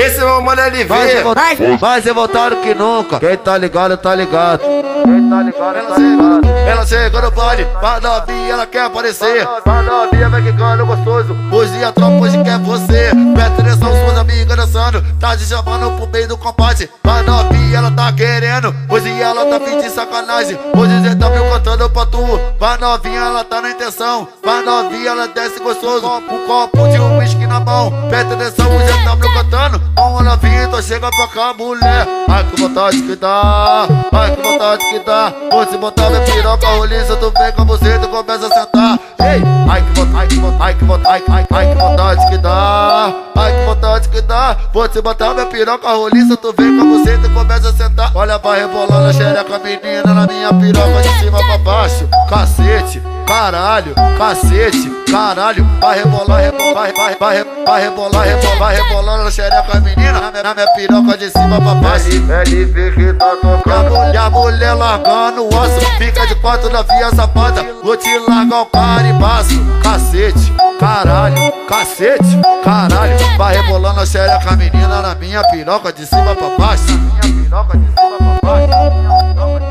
Esse meu mano LV. Mais revoltado que nunca. Quem tá ligado, tá ligado. Quem tá ligado, tá ligado. Ela chega no baile, pra novinha ela quer aparecer. Pra novinha vai quicando gostoso. Hoje a tropa hoje quer você. Presta atenção, suas amigas dançando. Tá te chamando pro meio do combate. Pra novinha ela tá querendo. Hoje ela tá fim de sacanagem. Hoje cê tá me contando pra tu. Pra novinha ela tá na intenção. Pra novinha ela desce gostoso. Um copo de uísque na mão. Presta atenção, hoje tá me contando. Vamos novinha, então chega pra cá, mulher. Ai que vontade que dá. Ai que vontade que dá. Vou te botar minha piroca roliça. Tu vem com você, tu começa a sentar. Ei, ai que vontade, ai que vontade, ai que vontade, ai que vontade que dá. Ai que vontade que dá. Vou te botar minha piroca roliça. Tu vem com você, tu começa a sentar. Olha pra rebolar na xereca, menina, na minha piroca de cima pra baixo. Cacete, caralho, cacete, caralho. Vai rebolar, rebolar, vai rebolar, rebolar, rebolar na xereca, menina, na minha piroca de cima pra baixo. LV que tá tocando. E a mulher largando o osso, fica de quatro na via safada. Vou te largar o carimbaço. Cacete, caralho, cacete, caralho. Vai rebolando a xereca, menina, na minha piroca de cima pra baixo. Na minha piroca de cima pra baixo.